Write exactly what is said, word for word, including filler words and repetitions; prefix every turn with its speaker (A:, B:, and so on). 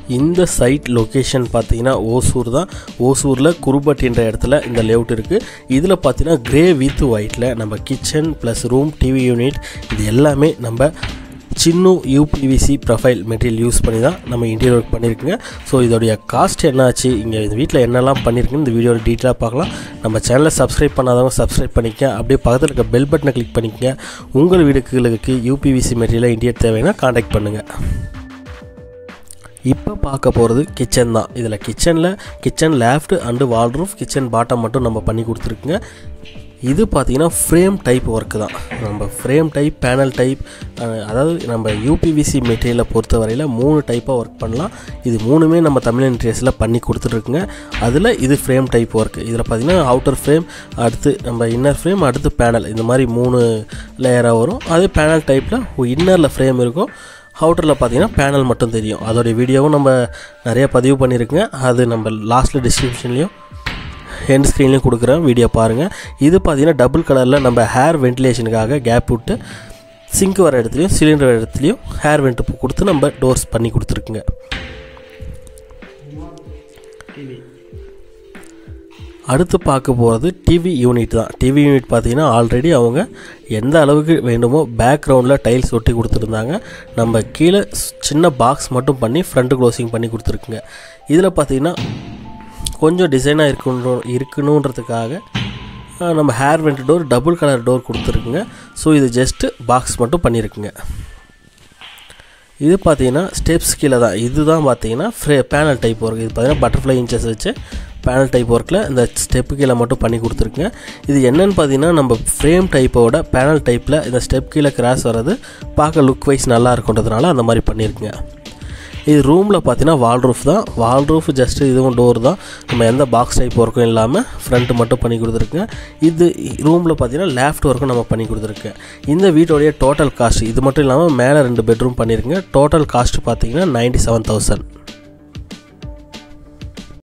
A: இந்த side location பார்த்தீங்கன்னா ஓசூர் தான். ஓசூரில் குருபட்டின்ற இடத்துல இந்த லேஅவுட் இருக்குது. இதில் பார்த்தீங்கன்னா கிரே வித் ஒயிட்டில் நம்ம kitchen plus room, TV unit இது எல்லாமே நம்ம சின்னு யூபிவிசி ப்ரொஃபைல் மெட்டீரியல் யூஸ் பண்ணி தான் நம்ம இன்டீரியர் ஒர்க் பண்ணியிருக்குங்க. ஸோ இதோடைய காஸ்ட் என்னாச்சு, இங்கே இந்த வீட்டில் என்னெல்லாம் பண்ணியிருக்குன்னு இந்த வீடியோவில் டீட்டெயிலாக பார்க்கலாம். நம்ம சேனலை சப்ஸ்கிரைப் பண்ணாதவங்க சப்ஸ்கிரைப் பண்ணிக்க, அப்படியே பக்கத்தில் இருக்க பெல் பட்டனை கிளிக் பண்ணிக்கங்க. உங்கள் வீடுகளுக்கு யூபிவிசி மெட்டீரியலாக இன்டீரியர் தேவைன்னா காண்டாக்ட் பண்ணுங்கள். இப்போ பார்க்க போகிறது கிச்சன் தான். இதில் கிச்சனில் kitchen loft and wardrobe, kitchen bottom மட்டும் நம்ம பண்ணி கொடுத்துருக்குங்க. இது பார்த்திங்கன்னா ஃப்ரேம் டைப் ஒர்க்கு தான். நம்ம ஃப்ரேம் டைப், பேனல் டைப், அதாவது நம்ம யூபிவிசி மெட்டீரியலை பொறுத்த வரையில் மூணு டைப்பாக ஒர்க் பண்ணலாம். இது மூணுமே நம்ம தமிழ் இன்டீரியர்ஸில் பண்ணி கொடுத்துட்ருக்குங்க. அதில் இது ஃப்ரேம் டைப் ஒர்க். இதில் பார்த்திங்கன்னா அவுட்டர் ஃப்ரேம், அடுத்து நம்ம இன்னர் ஃப்ரேம், அடுத்து பேனல், இந்த மாதிரி மூணு லேயராக வரும். அதே பேனல் டைப்பில் இன்னரில் ஃப்ரேம் இருக்கும், அவுட்டரில் பார்த்தீங்கன்னா பேனல் மட்டும் தெரியும். அதோடைய வீடியோவும் நம்ம நிறைய பதிவு பண்ணியிருக்குங்க. அது நம்ம லாஸ்ட்டில் டிஸ்கிரிப்ஷன்லேயும் எண்ட் ஸ்க்ரீன்லேயும் கொடுக்குறேன், வீடியோ பாருங்கள். இது பார்த்தீங்கன்னா டபுள் கலரில் நம்ம ஹேர் வென்டிலேஷனுக்காக கேப் விட்டு சிங்க் வர இடத்துலையும் சிலிண்டர் வர இடத்துலையும் ஹேர் வெண்ட் கொடுத்து நம்ம டோர்ஸ் பண்ணி கொடுத்துருக்குங்க. அடுத்து பார்க்க போகிறது டிவி யூனிட் தான். டிவி யூனிட் பார்த்திங்கன்னா ஆல்ரெடி அவங்க எந்த அளவுக்கு வேண்டுமோ பேக்ரவுண்டில் டைல்ஸ் ஒட்டி கொடுத்துருந்தாங்க. நம்ம கீழே சின்ன பாக்ஸ் மட்டும் பண்ணி ஃப்ரண்ட் க்ளோசிங் பண்ணி கொடுத்துருக்குங்க. இதில் பார்த்திங்கன்னா கொஞ்சம் டிசைனாக இருக்கணும் இருக்கணுன்றதுக்காக நம்ம air vent door double colour door கொடுத்துருக்குங்க. ஸோ இது ஜஸ்ட்டு பாக்ஸ் மட்டும் பண்ணியிருக்குங்க. இது பார்த்திங்கன்னா ஸ்டெப்ஸ் கீழே தான். இதுதான் பார்த்திங்கன்னா ஃப்ரே பேனல் டைப் ஒர்க். இது பார்த்திங்கன்னா பட்டர்ஃப்ளை இன்ச்சஸ் வச்சு பேனல் டைப் ஒர்க்கில் இந்த ஸ்டெப்பு கீழே மட்டும் பண்ணி கொடுத்துருக்குங்க. இது என்னென்னு பார்த்தீங்கன்னா நம்ம ஃப்ரேம் டைப்போட பேனல் டைப்பில் இந்த ஸ்டெப் கீழே கிராஸ் வர்றது பார்க்க லுக் வைஸ் நல்லா இருக்குன்றதுனால அந்த மாதிரி பண்ணியிருக்குங்க. இது ரூமில் பார்த்தீங்கன்னா வால்ரூஃப் தான். வால்ரூஃப் ஜஸ்ட்டு இதுவும் டோர் தான். நம்ம எந்த பாக்ஸ் டைப் ஒர்க்கும் இல்லாமல் ஃப்ரண்ட்டு மட்டும் பண்ணி கொடுத்துருக்குங்க. இது ரூமில் பார்த்தீங்கன்னா லேஃப்ட் ஒர்க்கும் நம்ம பண்ணி கொடுத்துருக்கேன். இந்த வீட்டோடைய டோட்டல் காஸ்ட் இது மட்டும் இல்லாமல் மேலே ரெண்டு பெட்ரூம் பண்ணியிருக்குங்க. டோட்டல் காஸ்ட் பார்த்தீங்கன்னா நைன்ட்டி செவன் தௌசண்ட்.